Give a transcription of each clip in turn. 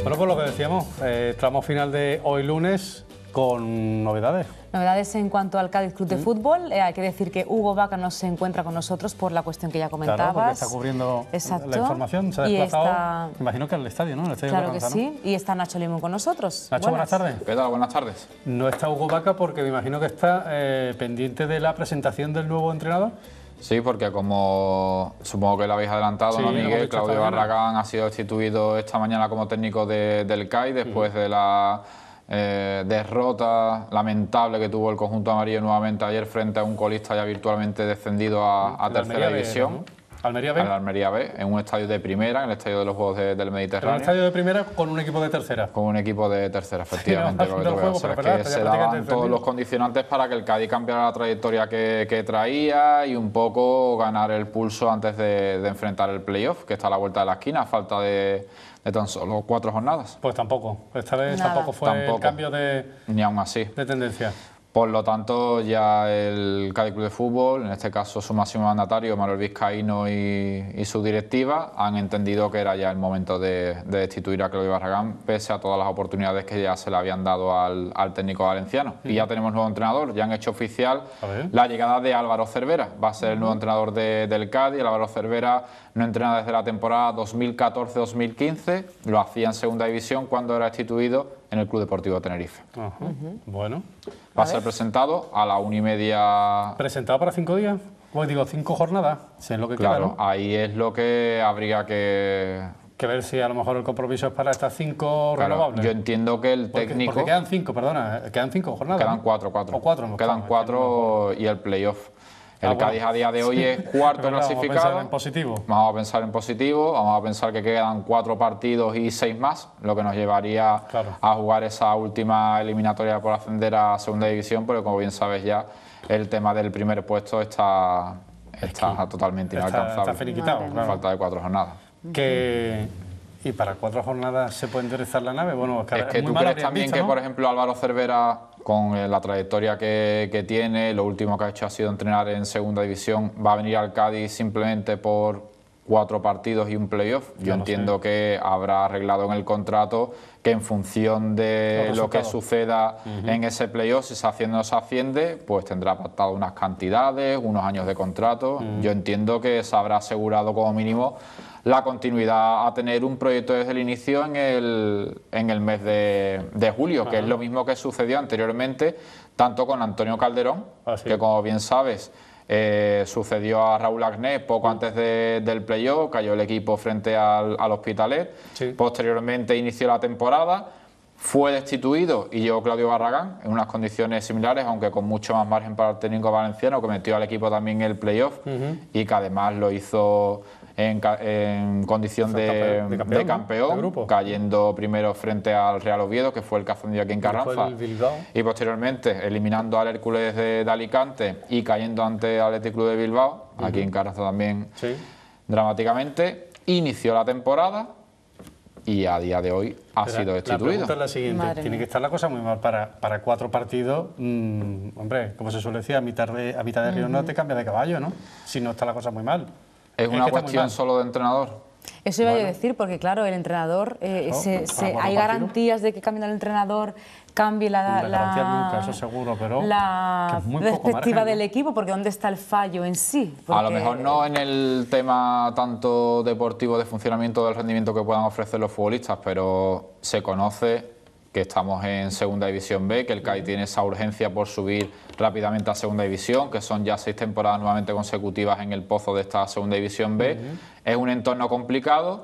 Bueno, pues lo que decíamos, tramo final de hoy lunes con novedades. Novedades en cuanto al Cádiz Club de Fútbol. Hay que decir que Hugo Vaca no se encuentra con nosotros por la cuestión que ya comentabas. Claro, porque está cubriendo la información, se ha desplazado, me imagino que al estadio, ¿no? El estadio claro que sí, y está Nacho Limón con nosotros. Nacho, buenas tardes. ¿Qué tal? Buenas tardes. No está Hugo Vaca porque me imagino que está pendiente de la presentación del nuevo entrenador. Sí, porque como supongo que lo habéis adelantado, sí, ¿no, Miguel? Claudio Barragán ha sido destituido esta mañana como técnico del CAI después de la derrota lamentable que tuvo el conjunto amarillo nuevamente ayer frente a un colista ya virtualmente descendido a tercera división. ¿no? Almería B. Al Almería B, en un estadio de primera, en el estadio de los Juegos del Mediterráneo. En un estadio de primera con un equipo de tercera. Con un equipo de tercera, efectivamente. Sí, que se daban todos los condicionantes para que el Cádiz cambiara la trayectoria que traía y un poco ganar el pulso antes de enfrentar el playoff, que está a la vuelta de la esquina, a falta de tan solo 4 jornadas. Pues tampoco, esta vez tampoco fue el cambio ni aún así. De tendencia. Por lo tanto, ya el Cádiz Club de Fútbol, en este caso su máximo mandatario, Manuel Vizcaíno y su directiva, han entendido que era ya el momento de destituir a Claudio Barragán, pese a todas las oportunidades que ya se le habían dado al técnico valenciano. Y ya tenemos nuevo entrenador, ya han hecho oficial la llegada de Álvaro Cervera. Va a ser el nuevo entrenador del Cádiz. Álvaro Cervera no entrena desde la temporada 2014-2015, lo hacía en segunda división cuando era destituido en el Club Deportivo Tenerife. Bueno. Va a ser presentado a la 1:30. ¿Presentado para 5 días? Pues digo, 5 jornadas, si es lo que claro, queda, ¿no? Ahí es lo que habría que ver si a lo mejor el compromiso es para estas 5 renovables. Yo entiendo que el técnico... Porque quedan 5, perdona, quedan 5 jornadas. Quedan 4. O 4. Quedan 4 y el playoff. El Cádiz a día de hoy es cuarto clasificado. Vamos a pensar en positivo. Vamos a pensar en positivo, vamos a pensar que quedan 4 partidos y 6 más, lo que nos llevaría a jugar esa última eliminatoria por ascender a segunda división, porque como bien sabes ya, el tema del primer puesto está totalmente inalcanzable. Está finiquitado, claro. Falta de 4 jornadas. ¿Y para 4 jornadas se puede enderezar la nave? Bueno, es que tú crees también que, por ejemplo, Álvaro Cervera, con la trayectoria que tiene, lo último que ha hecho ha sido entrenar en segunda división, va a venir al Cádiz simplemente por 4 partidos y un playoff. Yo entiendo que habrá arreglado en el contrato que en función de lo que suceda en ese playoff, si se asciende o no se asciende, pues tendrá pactado unas cantidades, unos años de contrato. Yo entiendo que se habrá asegurado como mínimo la continuidad a tener un proyecto desde el inicio en el mes de julio, que es lo mismo que sucedió anteriormente, tanto con Antonio Calderón, que como bien sabes, sucedió a Raúl Agnés poco antes del playoff, cayó el equipo frente al Hospitalet, posteriormente inició la temporada, fue destituido y llegó Claudio Barragán en unas condiciones similares, aunque con mucho más margen para el técnico valenciano, que metió al equipo también en el playoff y que además lo hizo en condición de campeón, cayendo primero frente al Real Oviedo, que fue el que ascendió aquí en Carranza, y posteriormente eliminando al Hércules de Alicante y cayendo ante el Athletic Club de Bilbao, aquí en Carranza también dramáticamente. Inició la temporada y a día de hoy ha sido destituido. La pregunta es la siguiente, tiene que estar la cosa muy mal para 4 partidos, hombre, como se suele decir, a mitad de río no te cambia de caballo, ¿no? Si no está la cosa muy mal. ¿Es una cuestión solo de entrenador? Eso iba a decir, porque claro, el entrenador, hay garantías de que cambiando el entrenador cambie la nunca, eso seguro, pero la perspectiva del equipo, porque ¿dónde está el fallo en sí? Porque... A lo mejor no en el tema tanto deportivo de funcionamiento del rendimiento que puedan ofrecer los futbolistas, pero se conoce que estamos en Segunda División B, que el Cádiz tiene esa urgencia por subir rápidamente a Segunda División, que son ya 6 temporadas nuevamente consecutivas en el pozo de esta Segunda División B. Es un entorno complicado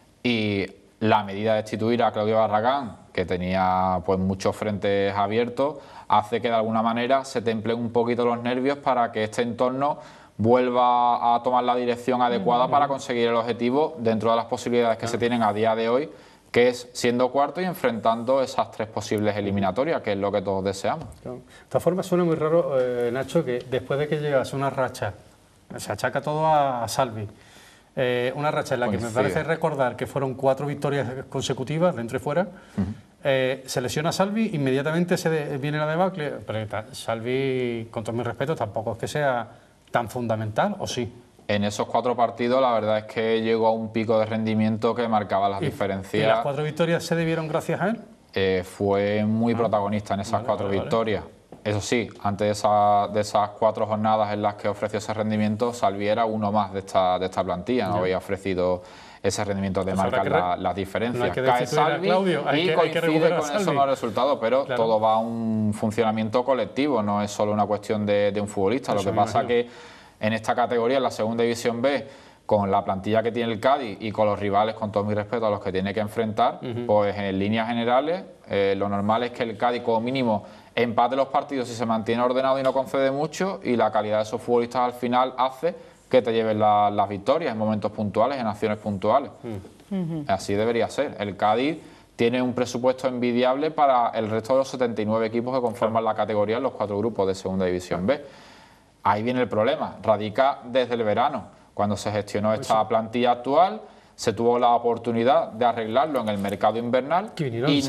y la medida de destituir a Claudio Barragán, que tenía pues muchos frentes abiertos, hace que de alguna manera se templen un poquito los nervios para que este entorno vuelva a tomar la dirección adecuada para conseguir el objetivo dentro de las posibilidades que se tienen a día de hoy, que es siendo cuarto y enfrentando esas 3 posibles eliminatorias, que es lo que todos deseamos. De todas formas, suena muy raro, Nacho, que después de que llegas una racha, se achaca todo a Salvi, una racha en la que me parece recordar que fueron 4 victorias consecutivas, dentro y fuera, se lesiona Salvi, inmediatamente viene la debacle, pero Salvi, con todo mi respeto, tampoco es que sea tan fundamental, ¿o sí? En esos 4 partidos la verdad es que llegó a un pico de rendimiento que marcaba las diferencias. ¿Y las 4 victorias se debieron gracias a él? Fue muy protagonista en esas 4 victorias. Eso sí, antes de esas 4 jornadas en las que ofreció ese rendimiento, Salvi era uno más de esta plantilla, no había ofrecido ese rendimiento de marcar las diferencias. No cae Salvi y coincide con esos malos resultados, pero todo va a un funcionamiento colectivo, no es solo una cuestión de un futbolista. Lo que pasa que en esta categoría, en la segunda división B, con la plantilla que tiene el Cádiz y con los rivales, con todo mi respeto a los que tiene que enfrentar, pues en líneas generales lo normal es que el Cádiz como mínimo empate los partidos si se mantiene ordenado y no concede mucho, y la calidad de esos futbolistas al final hace que te lleven las victorias en momentos puntuales, en acciones puntuales. Así debería ser. El Cádiz tiene un presupuesto envidiable para el resto de los 79 equipos que conforman la categoría en los 4 grupos de segunda división B. Ahí viene el problema, radica desde el verano. Cuando se gestionó esta plantilla actual, se tuvo la oportunidad de arreglarlo en el mercado invernal y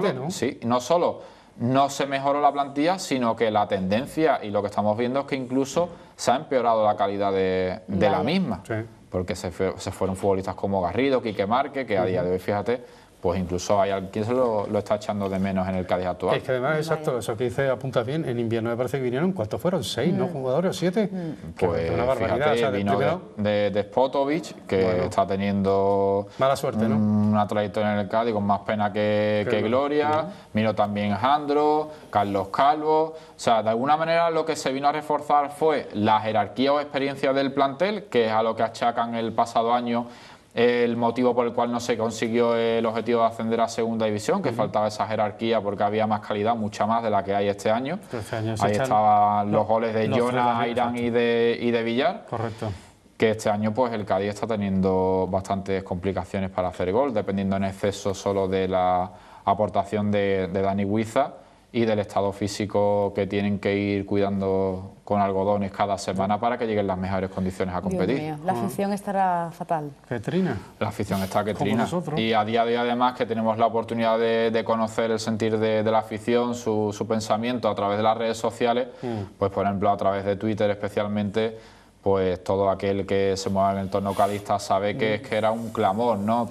no solo no se mejoró la plantilla, sino que la tendencia y lo que estamos viendo es que incluso se ha empeorado la calidad de la misma, porque se fueron futbolistas como Garrido, Quique Márquez, que a día de hoy, fíjate, pues incluso hay alguien que lo está echando de menos en el Cádiz actual. Es que además, exacto, eso que dice apunta bien, en invierno me parece que vinieron, ¿cuántos fueron? ¿6, no, jugadores o 7? Pues una barbaridad. Fíjate, vino de Spotovic, que está teniendo mala suerte, ¿no? Una trayectoria en el Cádiz con más pena que gloria. Vino también Jandro, Carlos Calvo. O sea, de alguna manera lo que se vino a reforzar fue la jerarquía o experiencia del plantel, que es a lo que achacan el pasado año el motivo por el cual no se consiguió el objetivo de ascender a segunda división, que faltaba esa jerarquía porque había más calidad, mucha más de la que hay este año. Ahí estaban los goles de Jonas, Airán y de Villar. Correcto. Que este año pues el Cádiz está teniendo bastantes complicaciones para hacer gol, dependiendo en exceso solo de la aportación de Dani Huiza y del estado físico que tienen que ir cuidando con algodones cada semana para que lleguen las mejores condiciones a competir. Dios mío, la afición estará fatal. ¿Qué trina? La afición está que trina. Y a día de hoy, además, que tenemos la oportunidad de conocer el sentir de la afición, su pensamiento a través de las redes sociales, pues por ejemplo a través de Twitter especialmente, pues todo aquel que se mueva en el entorno cadista sabe que es que era un clamor, ¿no?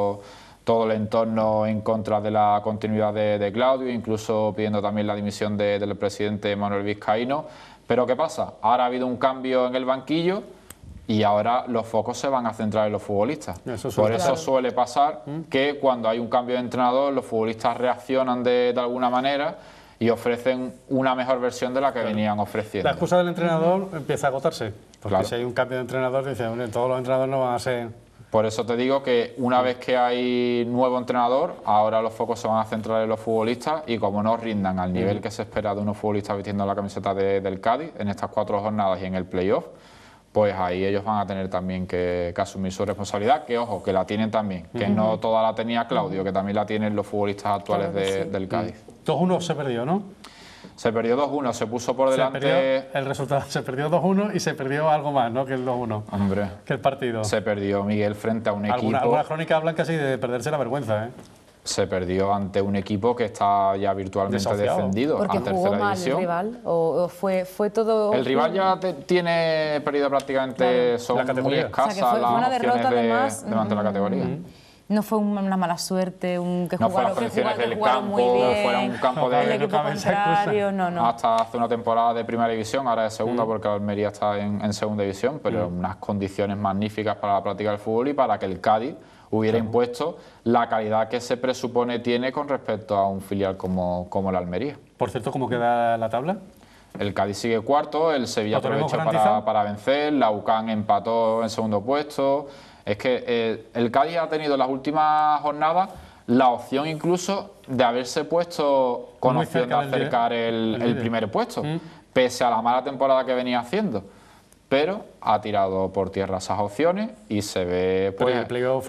Todo el entorno en contra de la continuidad de Claudio, incluso pidiendo también la dimisión del presidente Manuel Vizcaíno. Pero ¿qué pasa? Ahora ha habido un cambio en el banquillo y ahora los focos se van a centrar en los futbolistas. Por eso suele pasar que cuando hay un cambio de entrenador, los futbolistas reaccionan de alguna manera y ofrecen una mejor versión de la que venían ofreciendo. La excusa del entrenador empieza a agotarse, porque si hay un cambio de entrenador, dicen, todos los entrenadores no van a ser... Por eso te digo que una vez que hay nuevo entrenador, ahora los focos se van a centrar en los futbolistas y como no rindan al nivel que se espera de unos futbolistas vistiendo la camiseta del Cádiz en estas 4 jornadas y en el playoff, pues ahí ellos van a tener también que asumir su responsabilidad, que ojo, que la tienen también, que no toda la tenía Claudio, que también la tienen los futbolistas actuales del Cádiz. 2-1 se perdió, ¿no? Se perdió 2-1, se puso por delante... El resultado se perdió 2-1 y se perdió algo más, ¿no? Que el 2-1. Hombre. Que el partido. Se perdió Miguel frente a un equipo... Algunas crónicas hablan casi de perderse la vergüenza, ¿eh? Se perdió ante un equipo que está ya virtualmente descendido a tercera jugó mal división. ¿El rival? ¿O fue todo...? El rival ya tiene perdido prácticamente, son muy escasas las opciones de la categoría. No fue una mala suerte, que no fue las condiciones del campo, no fuera un campo el equipo contrario, no. Hasta hace una temporada de primera división, ahora de segunda porque la Almería está en segunda división, pero unas condiciones magníficas para la práctica del fútbol y para que el Cádiz hubiera impuesto la calidad que se presupone tiene con respecto a un filial como la Almería. Por cierto, ¿cómo queda la tabla? El Cádiz sigue cuarto, el Sevilla aprovechó para vencer, la UCAN empató en segundo puesto. Es que el Cádiz ha tenido en las últimas jornadas la opción incluso de haberse puesto con opción de acercar el primer puesto, pese a la mala temporada que venía haciendo. Pero ha tirado por tierra esas opciones y se ve pues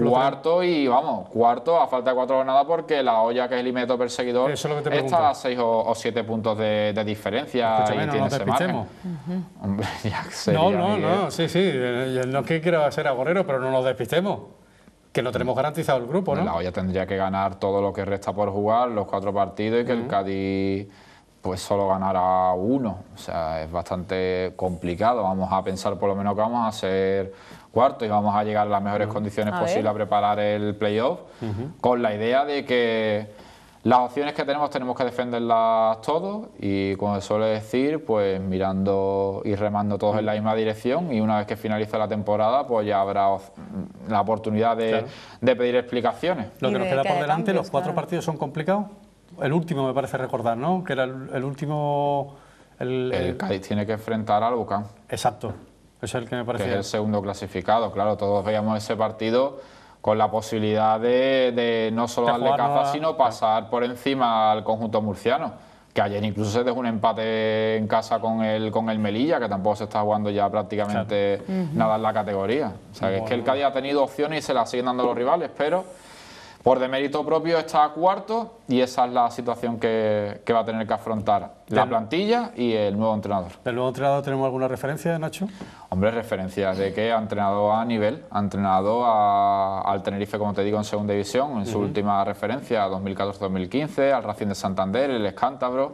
cuarto a falta de 4 jornadas porque la olla, que es el inmediato perseguidor, está a 6 o 7 puntos de diferencia. Escúchame, y tiene ese margen. Hombre, ya sería sí, no es que quiera ser agorero, pero no nos despistemos, que no tenemos garantizado el grupo, ¿no? La olla tendría que ganar todo lo que resta por jugar, los 4 partidos, y que el Cádiz pues solo ganara uno, o sea, es bastante complicado. Vamos a pensar por lo menos que vamos a ser cuarto y vamos a llegar a las mejores condiciones posibles a preparar el playoff, con la idea de que las opciones que tenemos que defenderlas todos y, como se suele decir, pues mirando y remando todos en la misma dirección, y una vez que finalice la temporada pues ya habrá la oportunidad de pedir explicaciones. Lo que nos queda por delante, los 4 partidos son complicados. El último me parece recordar, ¿no? Que era el último... El Cádiz tiene que enfrentar al Bucán. Exacto, ese es el que me parecía. Que es el segundo clasificado, claro, todos veíamos ese partido con la posibilidad de no solo darle caza, sino pasar por encima al conjunto murciano, que ayer incluso se dejó un empate en casa con el Melilla, que tampoco se está jugando ya prácticamente nada en la categoría. O sea, que es que el Cádiz ha tenido opciones y se las siguen dando los rivales, pero por demérito propio está cuarto, y esa es la situación que va a tener que afrontar la plantilla y el nuevo entrenador. ¿Del nuevo entrenador tenemos alguna referencia, Nacho? Hombre, referencias de que ha entrenado a nivel, ha entrenado al Tenerife, como te digo, en segunda división, en su última referencia, 2014-2015, al Racing de Santander, el Escántabro,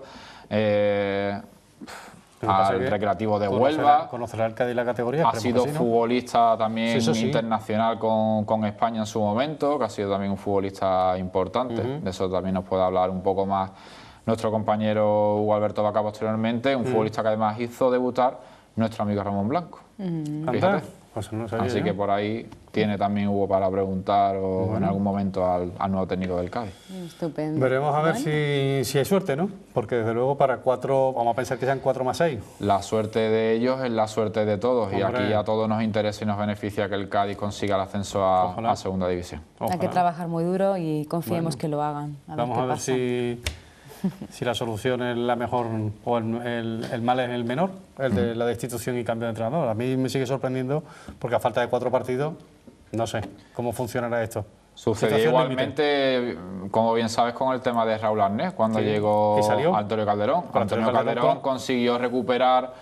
al Recreativo de Huelva. ¿Conocerá el Cádiz la categoría? Ha sido futbolista también internacional con España en su momento, que ha sido también un futbolista importante. De eso también nos puede hablar un poco más nuestro compañero Hugo Alberto Vaca posteriormente, un futbolista que además hizo debutar nuestro amigo Ramón Blanco. Fíjate. Pues no sabía, así que por ahí tiene también Hugo para preguntar en algún momento al nuevo técnico del Cádiz. Estupendo. Veremos a ver si hay suerte, ¿no? Porque desde luego para 4, vamos a pensar que sean 4 más 6. La suerte de ellos es la suerte de todos. Hombre. Y aquí a todos nos interesa y nos beneficia que el Cádiz consiga el ascenso a segunda división. Hay que trabajar muy duro y confiemos que lo hagan. Vamos a ver si la solución es la mejor o el mal es el menor, el de la destitución y cambio de entrenador. A mí me sigue sorprendiendo porque a falta de 4 partidos, no sé cómo funcionará esto. Sucedió igualmente, como bien sabes, con el tema de Raúl Arnés, cuando llegó Antonio Calderón. Antonio Calderón consiguió recuperar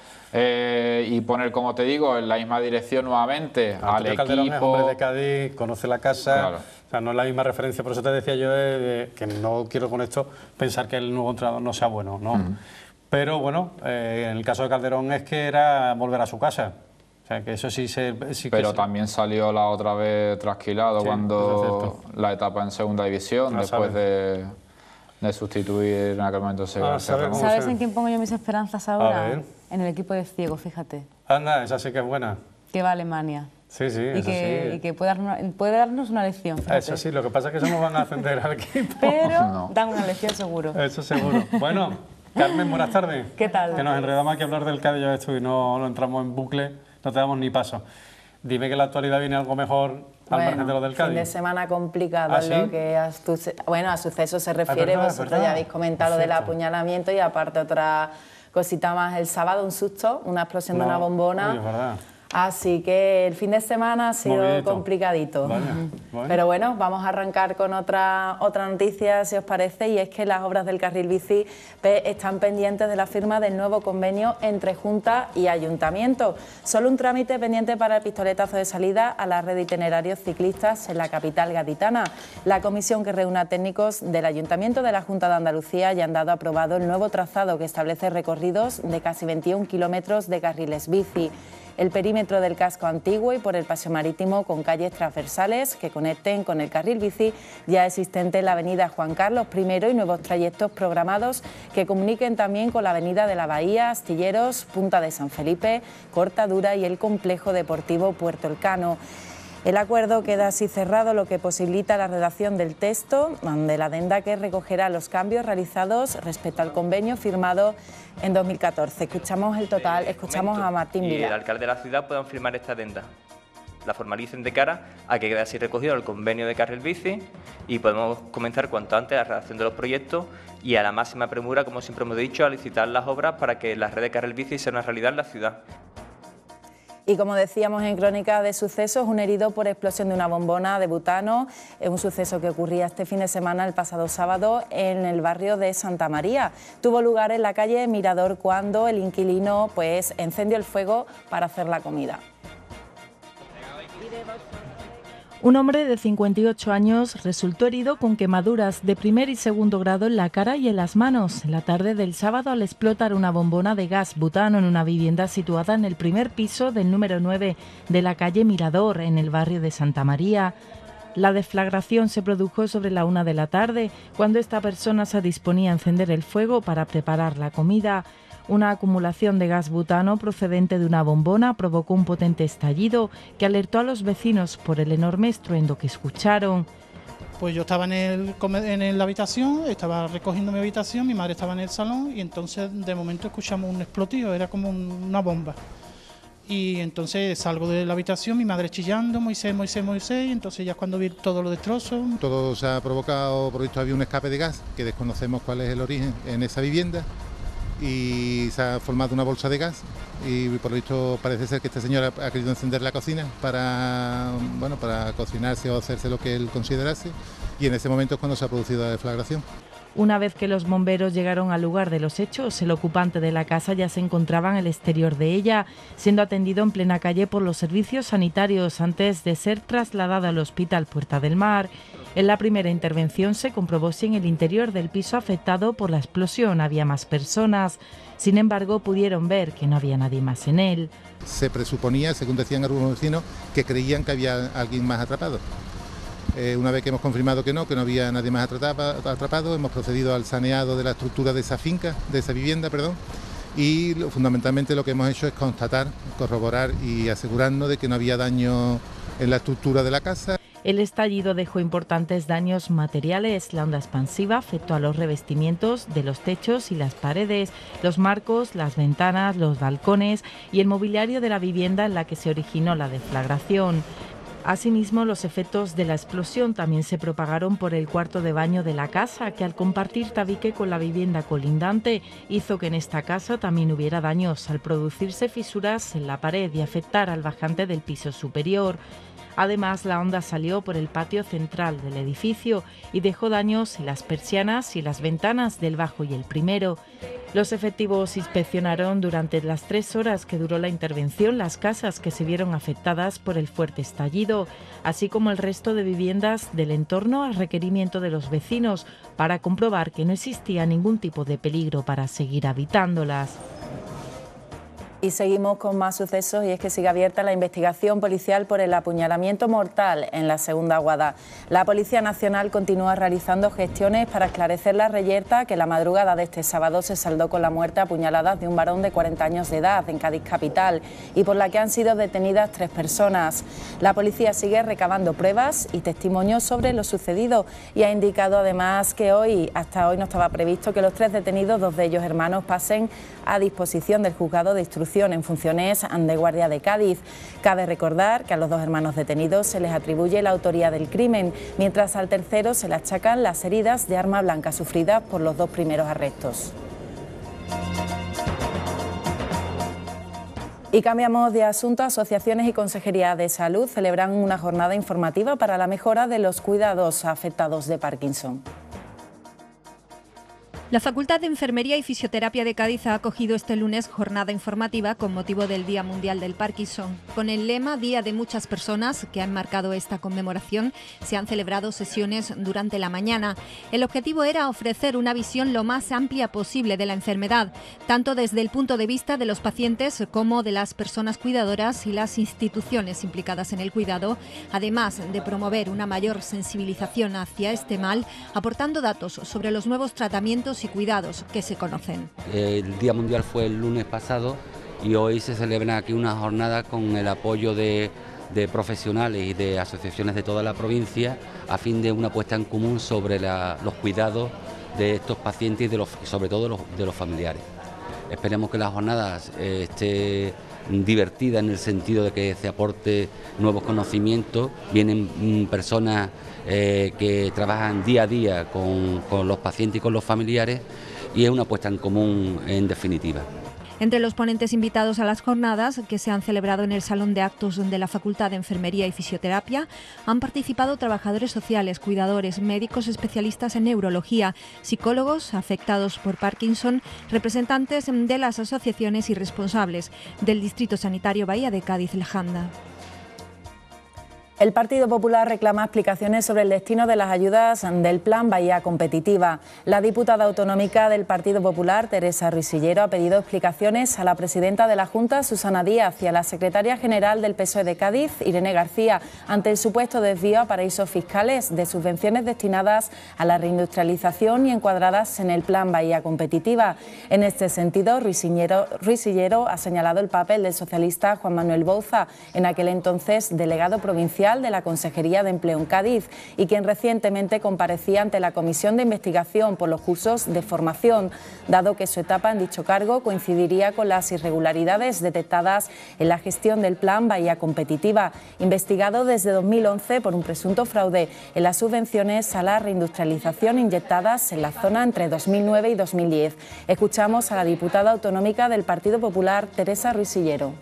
y poner, como te digo, en la misma dirección nuevamente al equipo. Calderón es hombre de Cádiz, conoce la casa, claro. O sea, no es la misma referencia, por eso te decía yo que no quiero con esto pensar que el nuevo entrenador no sea bueno, ¿no? Pero bueno, en el caso de Calderón es que era volver a su casa. O sea, que eso pero también salió la otra vez trasquilado cuando la etapa en segunda división, después de sustituir en aquel momento ¿Sabes en quién pongo yo mis esperanzas ahora? En el equipo de Ciego, fíjate. Anda, esa sí que es buena. Que va a Alemania. Sí, eso sí. Y que puede darnos una lección, fíjate. Eso sí, lo que pasa es que eso no van a ascender al equipo. Pero dan una lección seguro. Eso seguro. Bueno, Carmen, buenas tardes. ¿Qué tal? Que nos enredamos aquí a hablar del Cádiz ya esto y no entramos en bucle, no te damos ni paso. Dime que en la actualidad viene algo mejor al margen de lo del Cádiz. Fin de semana complicado, lo que a sucesos se refiere. Vosotros ya habéis comentado lo del apuñalamiento y aparte otra cosita más el sábado, un susto, una explosión de una bombona. Oye, es verdad. Así que el fin de semana ha sido complicadito. Pero bueno, vamos a arrancar con otra noticia, si os parece, y es que las obras del carril bici están pendientes de la firma del nuevo convenio entre Junta y Ayuntamiento. Solo un trámite pendiente para el pistoletazo de salida a la red de itinerarios ciclistas en la capital gaditana. La comisión que reúne a técnicos del Ayuntamiento de la Junta de Andalucía ya han dado aprobado el nuevo trazado que establece recorridos de casi 21 kilómetros de carriles bici. El perímetro del casco antiguo y por el paseo marítimo con calles transversales que conecten con el carril bici ya existente en la avenida Juan Carlos I y nuevos trayectos programados que comuniquen también con la avenida de la Bahía, Astilleros, Punta de San Felipe, Cortadura y el complejo deportivo Puerto Elcano. El acuerdo queda así cerrado, lo que posibilita la redacción del texto de la adenda que recogerá los cambios realizados respecto al convenio firmado en 2014. Escuchamos el total, escuchamos a Martín Vila. Y el alcalde de la ciudad puedan firmar esta adenda. La formalicen de cara a que quede así recogido el convenio de carril bici y podemos comenzar cuanto antes la redacción de los proyectos y a la máxima premura, como siempre hemos dicho, a licitar las obras para que la red de carril bici sea una realidad en la ciudad. Y como decíamos en Crónica de Sucesos, un herido por explosión de una bombona de butano, un suceso que ocurría este fin de semana, el pasado sábado, en el barrio de Santa María. Tuvo lugar en la calle Mirador cuando el inquilino encendió el fuego para hacer la comida. Un hombre de 58 años resultó herido con quemaduras de primer y segundo grado en la cara y en las manos en la tarde del sábado al explotar una bombona de gas butano en una vivienda situada en el primer piso del número 9 de la calle Mirador, en el barrio de Santa María. La deflagración se produjo sobre la 1 de la tarde, cuando esta persona se disponía a encender el fuego para preparar la comida. Una acumulación de gas butano procedente de una bombona provocó un potente estallido que alertó a los vecinos por el enorme estruendo que escucharon. Pues yo estaba en la habitación, estaba recogiendo mi habitación, mi madre estaba en el salón y entonces de momento escuchamos un explotivo, era como una bomba. Y entonces salgo de la habitación, mi madre chillando, Moisés, Moisés, Moisés, y entonces ya es cuando vi todo lo destrozos. Todo se ha provocado, por esto había un escape de gas, que desconocemos cuál es el origen en esa vivienda. Y se ha formado una bolsa de gas y por lo visto parece ser que este señor ha querido encender la cocina para cocinarse o hacerse lo que él considerase, y en ese momento es cuando se ha producido la deflagración. Una vez que los bomberos llegaron al lugar de los hechos, el ocupante de la casa ya se encontraba en el exterior de ella, siendo atendido en plena calle por los servicios sanitarios antes de ser trasladado al Hospital Puerta del Mar. En la primera intervención se comprobó si en el interior del piso afectado por la explosión había más personas. Sin embargo, pudieron ver que no había nadie más en él. Se presuponía, según decían algunos vecinos, que creían que había alguien más atrapado. Una vez que hemos confirmado que no había nadie más atrapado, hemos procedido al saneado de la estructura de esa finca, de esa vivienda, y fundamentalmente lo que hemos hecho es constatar, corroborar y asegurarnos de que no había daño en la estructura de la casa. El estallido dejó importantes daños materiales. La onda expansiva afectó a los revestimientos de los techos y las paredes, los marcos, las ventanas, los balcones y el mobiliario de la vivienda en la que se originó la deflagración. Asimismo, los efectos de la explosión también se propagaron por el cuarto de baño de la casa, que al compartir tabique con la vivienda colindante hizo que en esta casa también hubiera daños al producirse fisuras en la pared y afectar al bajante del piso superior. Además, la onda salió por el patio central del edificio y dejó daños en las persianas y las ventanas del bajo y el primero. Los efectivos inspeccionaron durante las 3 horas que duró la intervención las casas que se vieron afectadas por el fuerte estallido, así como el resto de viviendas del entorno a requerimiento de los vecinos, para comprobar que no existía ningún tipo de peligro para seguir habitándolas. Y seguimos con más sucesos, y es que sigue abierta la investigación policial por el apuñalamiento mortal en la Segunda Guada. La Policía Nacional continúa realizando gestiones para esclarecer la reyerta que la madrugada de este sábado se saldó con la muerte a puñaladas de un varón de 40 años de edad en Cádiz capital y por la que han sido detenidas 3 personas. La policía sigue recabando pruebas y testimonios sobre lo sucedido y ha indicado además que hasta hoy no estaba previsto que los 3 detenidos, 2 de ellos hermanos, pasen a disposición del juzgado de instrucción en funciones de guardia de Cádiz. Cabe recordar que a los 2 hermanos detenidos se les atribuye la autoría del crimen, mientras al tercero se le achacan las heridas de arma blanca sufridas por los 2 primeros arrestos. Y cambiamos de asunto. Asociaciones y Consejería de Salud celebran una jornada informativa para la mejora de los cuidados a afectados de Parkinson. La Facultad de Enfermería y Fisioterapia de Cádiz ha acogido este lunes jornada informativa con motivo del Día Mundial del Parkinson. Con el lema Día de muchas personas, que han marcado esta conmemoración, se han celebrado sesiones durante la mañana. El objetivo era ofrecer una visión lo más amplia posible de la enfermedad, tanto desde el punto de vista de los pacientes como de las personas cuidadoras y las instituciones implicadas en el cuidado, además de promover una mayor sensibilización hacia este mal, aportando datos sobre los nuevos tratamientos y cuidados que se conocen. El Día Mundial fue el lunes pasado y hoy se celebra aquí una jornada con el apoyo de profesionales y de asociaciones de toda la provincia a fin de una puesta en común sobre los cuidados de estos pacientes y sobre todo de los familiares. Esperemos que la jornada esté divertida en el sentido de que se aporte nuevos conocimientos. Vienen personas que trabajan día a día con los pacientes y con los familiares, y es una puesta en común en definitiva. Entre los ponentes invitados a las jornadas, que se han celebrado en el Salón de Actos de la Facultad de Enfermería y Fisioterapia, han participado trabajadores sociales, cuidadores, médicos especialistas en neurología, psicólogos afectados por Parkinson, representantes de las asociaciones y responsables del Distrito Sanitario Bahía de Cádiz-Lejanda. El Partido Popular reclama explicaciones sobre el destino de las ayudas del Plan Bahía Competitiva. La diputada autonómica del Partido Popular, Teresa Ruisillero, ha pedido explicaciones a la presidenta de la Junta, Susana Díaz, y a la secretaria general del PSOE de Cádiz, Irene García, ante el supuesto desvío a paraísos fiscales de subvenciones destinadas a la reindustrialización y encuadradas en el Plan Bahía Competitiva. En este sentido, Ruisillero ha señalado el papel del socialista Juan Manuel Bouza, en aquel entonces delegado provincial de la Consejería de Empleo en Cádiz y quien recientemente comparecía ante la Comisión de Investigación por los cursos de formación, dado que su etapa en dicho cargo coincidiría con las irregularidades detectadas en la gestión del Plan Bahía Competitiva, investigado desde 2011 por un presunto fraude en las subvenciones a la reindustrialización inyectadas en la zona entre 2009 y 2010. Escuchamos a la diputada autonómica del Partido Popular, Teresa Ruisillero.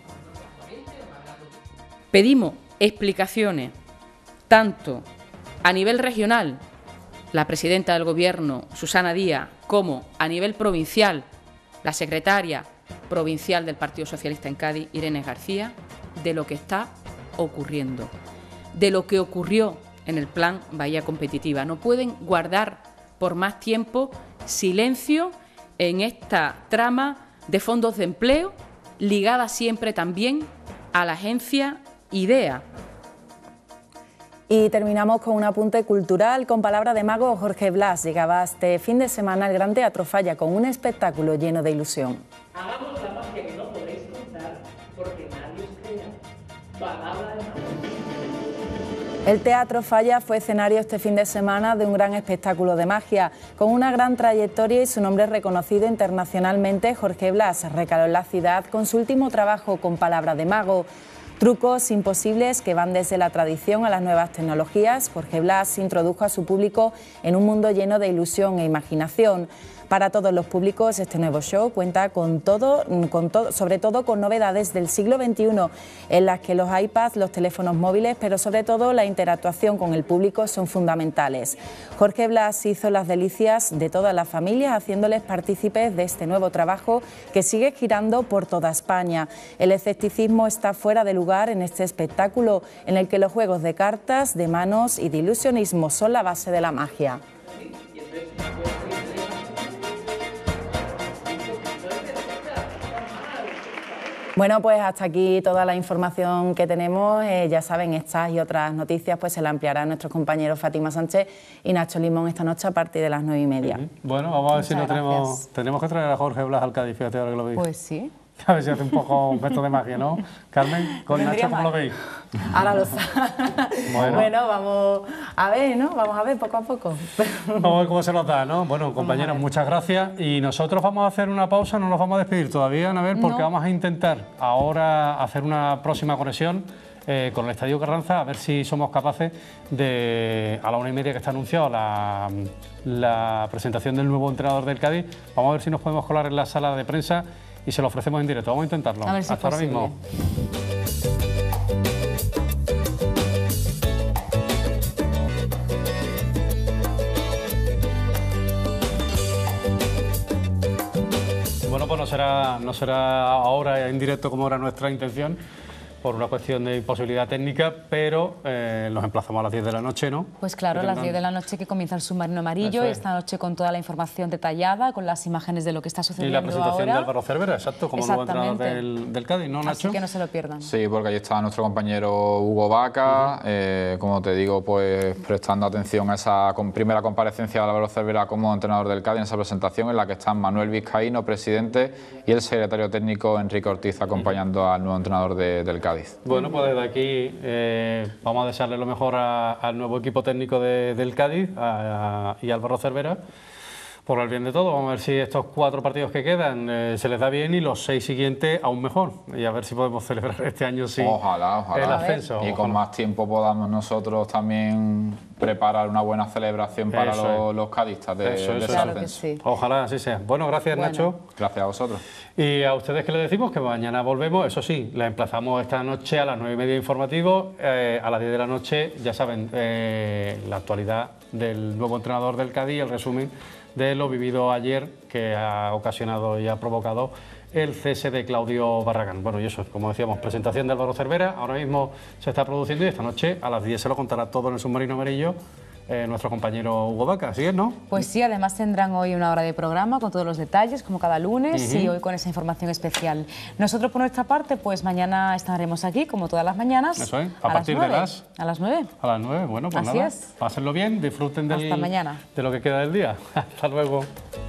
Pedimos explicaciones tanto a nivel regional, la presidenta del Gobierno, Susana Díaz, como a nivel provincial, la secretaria provincial del Partido Socialista en Cádiz, Irene García, de lo que está ocurriendo, de lo que ocurrió en el Plan Bahía Competitiva. No pueden guardar por más tiempo silencio en esta trama de fondos de empleo, ligada siempre también a la agencia IDEA. Y terminamos con un apunte cultural. Con palabra de mago, Jorge Blas llegaba este fin de semana al Gran Teatro Falla con un espectáculo lleno de ilusión. Hagamos la magia que no podéis contar porque nadie os crea. Palabra de mago. El Teatro Falla fue escenario este fin de semana de un gran espectáculo de magia. Con una gran trayectoria y su nombre reconocido internacionalmente, Jorge Blas recaló en la ciudad con su último trabajo con Palabra de mago. Trucos imposibles que van desde la tradición a las nuevas tecnologías. Jorge Blas introdujo a su público en un mundo lleno de ilusión e imaginación. Para todos los públicos, este nuevo show cuenta sobre todo con novedades del siglo XXI, en las que los iPads, los teléfonos móviles, pero sobre todo la interactuación con el público son fundamentales. Jorge Blas hizo las delicias de todas las familias, haciéndoles partícipes de este nuevo trabajo que sigue girando por toda España. El escepticismo está fuera de lugar en este espectáculo, en el que los juegos de cartas, de manos y de ilusionismo son la base de la magia. Bueno, pues hasta aquí toda la información que tenemos. Ya saben, estas y otras noticias pues se la ampliarán nuestros compañeros Fátima Sánchez y Nacho Limón esta noche a partir de las 9:30. Bueno, vamos a ver si no tenemos que traer a Jorge Blas al Cádiz, fíjate ahora que lo veis. Pues sí. A ver si hace un poco un gesto de magia, ¿no? Carmen, con Nacho, ¿cómo lo veis? Ahora lo sabe. Bueno, vamos a ver, ¿no? Vamos a ver poco a poco. Vamos a ver cómo se nos da, ¿no? Bueno, compañeros, muchas gracias. Y nosotros vamos a hacer una pausa, no nos vamos a despedir todavía, Anabel, porque vamos a intentar ahora hacer una próxima conexión con el Estadio Carranza, a ver si somos capaces de, a la 1:30 que está anunciado la presentación del nuevo entrenador del Cádiz, vamos a ver si nos podemos colar en la sala de prensa y se lo ofrecemos en directo. Vamos a intentarlo. A ver si hasta ahora mismo. Bueno, pues no será ahora en directo como era nuestra intención, por una cuestión de imposibilidad técnica, pero nos emplazamos a las 10 de la noche, ¿no? Pues claro, a las 10 de la noche que comienza el submarino amarillo, y esta noche con toda la información detallada, con las imágenes de lo que está sucediendo ahora. Y la presentación de Álvaro Cervera, exacto, como nuevo entrenador del Cádiz, ¿no, Nacho? Así que no se lo pierdan. Sí, porque allí está nuestro compañero Hugo Vaca, como te digo, pues prestando atención a esa primera comparecencia de Álvaro Cervera como entrenador del Cádiz, en esa presentación en la que están Manuel Vizcaíno, presidente, y el secretario técnico Enrique Ortiz acompañando al nuevo entrenador del Cádiz. Bueno, pues desde aquí vamos a desearle lo mejor al nuevo equipo técnico del Cádiz y a Álvaro Cervera, por el bien de todo. Vamos a ver si estos 4 partidos que quedan se les da bien y los 6 siguientes aún mejor, y a ver si podemos celebrar este año sí ojalá. El ascenso. Y con más tiempo podamos nosotros también preparar una buena celebración para los cadistas de ese ascenso. Sí. Ojalá así sea. Bueno, gracias Nacho. Gracias a vosotros. Y a ustedes que les decimos que mañana volvemos, eso sí, la emplazamos esta noche a las 9:30 informativo, a las 10 de la noche, ya saben, la actualidad del nuevo entrenador del Cádiz, el resumen de lo vivido ayer, que ha ocasionado y ha provocado el cese de Claudio Barragán. Bueno, y eso, como decíamos, presentación de Álvaro Cervera, ahora mismo se está produciendo y esta noche a las 10 se lo contará todo en el Submarino Amarillo nuestro compañero Hugo Vaca, ¿así es, no? Pues sí, además tendrán hoy una hora de programa con todos los detalles, como cada lunes, y hoy con esa información especial. Nosotros, por nuestra parte, pues mañana estaremos aquí, como todas las mañanas. Eso es, a partir de las... A las 9. A las 9, bueno, pues así nada, es. pásenlo bien, disfruten Hasta mañana. de lo que queda del día. Hasta luego.